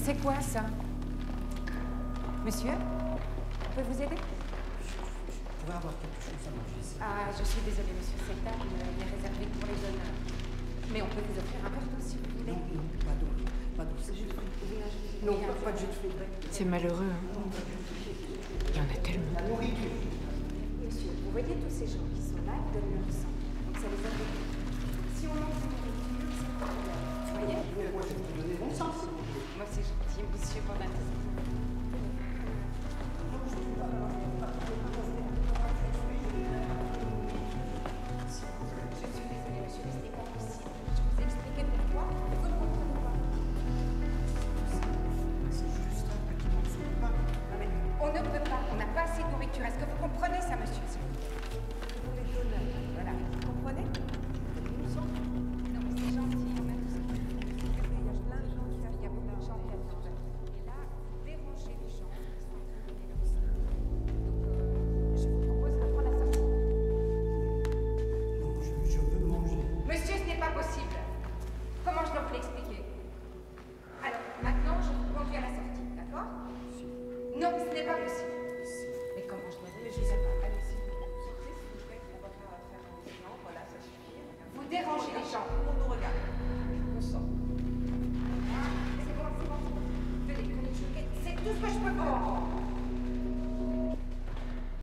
c'est quoi ça? Monsieur? On peut vous aider? Je pourrais avoir quelque chose à manger ici. Ah, je suis désolée, monsieur. Cette table est réservée pour les honneurs. Mais on peut vous offrir un verre d'eau si vous voulez. Non, non, pas d'eau. Pas d'eau. C'est jus de fruits. Non, pas de jus de fruits. C'est malheureux, hein. Il y en a tellement. La nourriture. Monsieur, vous voyez tous ces gens qui sont là, ils donnent leur sang. Donc ça les aide. Si on mange une nourriture, c'est pas grave. Vous voyez? Mais moi, je vais vous donner mon sang. Moi, c'est gentil, monsieur Bordin. On ne peut pas, on n'a pas assez de nourriture. Est-ce que vous comprenez?